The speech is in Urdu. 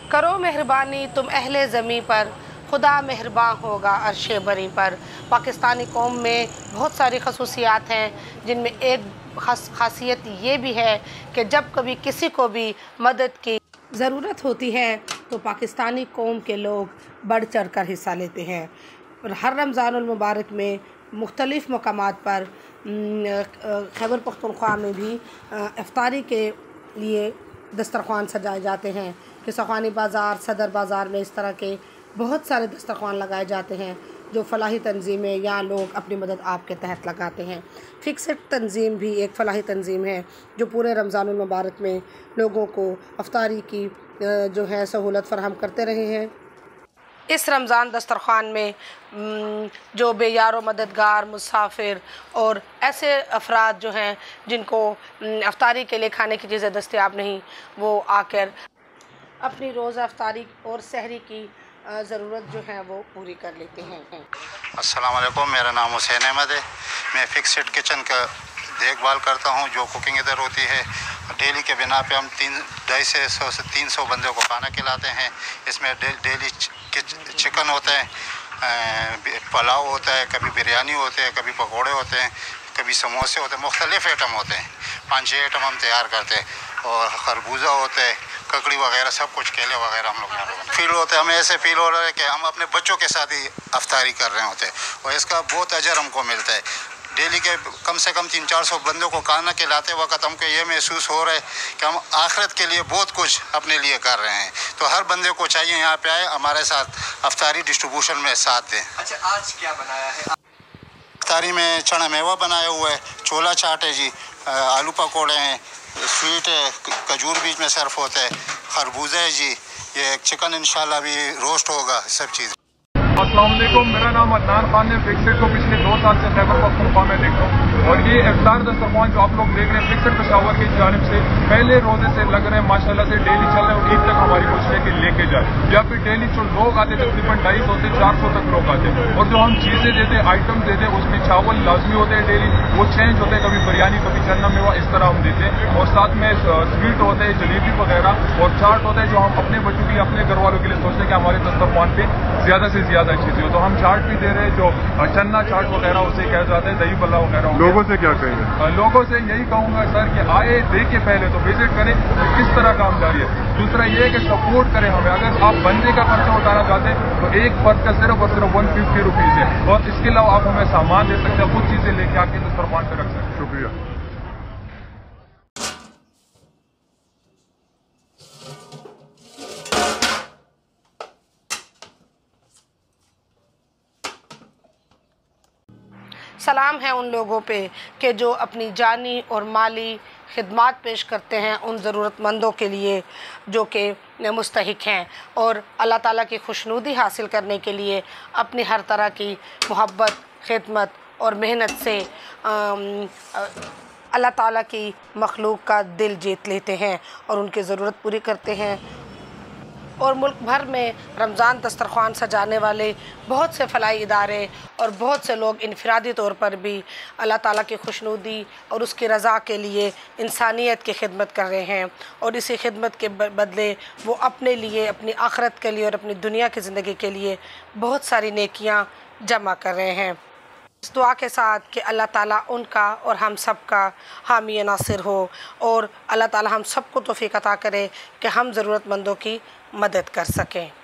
کرو مہربانی تم اہل زمیں پر، خدا مہرباں ہوگا عرش بری پر۔ پاکستانی قوم میں بہت ساری خصوصیات ہیں، جن میں ایک خاصیت یہ بھی ہے کہ جب کبھی کسی کو بھی مدد کی ضرورت ہوتی ہے تو پاکستانی قوم کے لوگ بڑھ چڑھ کر حصہ لیتے ہیں۔ اور ہر رمضان المبارک میں مختلف مقامات پر خیبر پختونخوا میں بھی افطاری کے لیے دسترخوان سجائے جاتے ہیں کہ سخوانی بازار، صدر بازار میں اس طرح کے بہت سارے دسترخوان لگائے جاتے ہیں جو فلاحی تنظیمیں یا لوگ اپنی مدد آپ کے تحت لگاتے ہیں۔ فکسڈ تنظیم بھی ایک فلاحی تنظیم ہے جو پورے رمضان المبارک میں لوگوں کو افطاری کی جو ہے سہولت فراہم کرتے رہے ہیں۔ اس رمضان دسترخوان میں جو بے یار و مددگار مسافر اور ایسے افراد جو ہیں جن کو افطاری کے لیے کھانے کی چیزیں دستیاب نہیں، وہ آ کر اپنی روزہ افطاری اور سحری کی ضرورت جو ہے وہ پوری کر لیتے ہیں۔ السلام علیکم، میرا نام حسین احمد ہے۔ میں فکسڈ کچن کا دیکھ بھال کرتا ہوں۔ جو کوکنگ ادھر ہوتی ہے ڈیلی کے بنا پہ ہم 250 سے 300 بندوں کو کھانا کھلاتے ہیں۔ اس میں ڈیلی چکن ہوتا ہے، پلاؤ ہوتا ہے، کبھی بریانی ہوتے ہیں، کبھی پکوڑے ہوتے ہیں، کبھی سموسے ہوتے ہیں، مختلف آئٹم ہوتے ہیں۔ 5-6 آئٹم ہم تیار کرتے ہیں، اور خربوزہ ہوتا ہے، ککڑی وغیرہ سب کچھ، کیلے وغیرہ ہم لوگ فیل ہوتے ہیں۔ ہمیں ایسے فیل ہو رہا ہے کہ ہم اپنے بچوں کے ساتھ ہی افطاری کر رہے ہوتے ہیں، اور اس کا بہت اجر ہم کو ملتا ہے۔ ڈیلی کے کم سے کم 300-400 بندوں کو کھانا کھلاتے وقت ہم کو یہ محسوس ہو رہا ہے کہ ہم آخرت کے لیے بہت کچھ اپنے لیے کر رہے ہیں۔ تو ہر بندے کو چاہیے یہاں پہ آئے، ہمارے ساتھ افطاری ڈسٹریبیوشن میں ساتھ دیں۔ اچھا، آج کیا بنایا ہے؟ افطاری میں چنا میوہ بنایا ہوا ہے، چھولا چاٹ ہے جی، آلو پکوڑے ہیں، سویٹ ہے، کھجور بیچ میں سرف ہوتا ہے، خربوزہ ہے جی، یہ چکن انشاءاللہ بھی روسٹ ہوگا، سب چیز۔ السلام علیکم، میرا نام عدنان خان ہے۔ فکسڈ کو پچھلے 2 سال سے خیبر پختونخوا میں دیکھتا ہوں، اور یہ افطار دسترخوان جو آپ لوگ دیکھ رہے ہیں فکسڈ پشاور کی جانب سے پہلے روزے سے لگ رہے ہیں، ماشاءاللہ سے ڈیلی چل رہے ہیں، اور عید تک ہماری کوشش ہے کہ لے کے جائیں۔ یا پھر ڈیلی جو لوگ آتے تقریباً 250 سے 400 تک لوگ آتے ہیں، اور جو ہم چیزیں دیتے ہیں، آئٹم دیتے ہیں، اس میں چاول لازمی ہوتے ہیں ڈیلی، وہ چینج ہوتے ہیں، کبھی بریانی، کبھی چنا میوہ، اس طرح ہم دیتے ہیں۔ اور ساتھ میں سویٹ ہوتے ہیں، جلیبی وغیرہ، اور چاٹ ہوتا ہے جو ہم اپنے بچوں کے لیے، اپنے گھر والوں کے لیے سوچتے ہیں کہ ہمارے دسترخوان پہ زیادہ سے زیادہ چیزیں ہو، تو ہم چاٹ بھی دے رہے ہیں، جو چنا چاٹ وغیرہ اسے کہا جاتا ہے، دہی بلہ وغیرہ۔ لوگوں سے کیا کہیں گے؟ لوگوں سے یہی کہوں گا سر کہ آئے، دیکھے پہلے تو وزٹ کریں کہ کس طرح کام جاری ہے۔ دوسرا یہ ہے کہ سپورٹ کریں ہمیں۔ اگر آپ بندے کا خرچہ اٹھانا چاہتے ہیں تو ایک فرد کا صرف اور صرف 150 روپیز ہے، اور اس کے علاوہ آپ ہمیں سامان دے سکتے ہیں، کچھ چیزیں لے کے آ کے دسترخوان پہ رکھ سکتے ہیں۔ شکریہ۔ سلام ہے ان لوگوں پہ کہ جو اپنی جانی اور مالی خدمات پیش کرتے ہیں ان ضرورت مندوں کے لیے جو کہ مستحق ہیں، اور اللہ تعالیٰ کی خوشنودی حاصل کرنے کے لیے اپنی ہر طرح کی محبت، خدمت اور محنت سے اللہ تعالیٰ کی مخلوق کا دل جیت لیتے ہیں اور ان کی ضرورت پوری کرتے ہیں۔ اور ملک بھر میں رمضان دسترخوان سجانے والے بہت سے فلاحی ادارے اور بہت سے لوگ انفرادی طور پر بھی اللہ تعالیٰ کی خوشنودی اور اس کی رضا کے لیے انسانیت کی خدمت کر رہے ہیں، اور اسی خدمت کے بدلے وہ اپنے لیے، اپنی آخرت کے لیے اور اپنی دنیا کی زندگی کے لیے بہت ساری نیکیاں جمع کر رہے ہیں۔ اس دعا کے ساتھ کہ اللہ تعالیٰ ان کا اور ہم سب کا حامی ناصر ہو، اور اللہ تعالیٰ ہم سب کو توفیق عطا کرے کہ ہم ضرورت مندوں کی مدد کر سکیں۔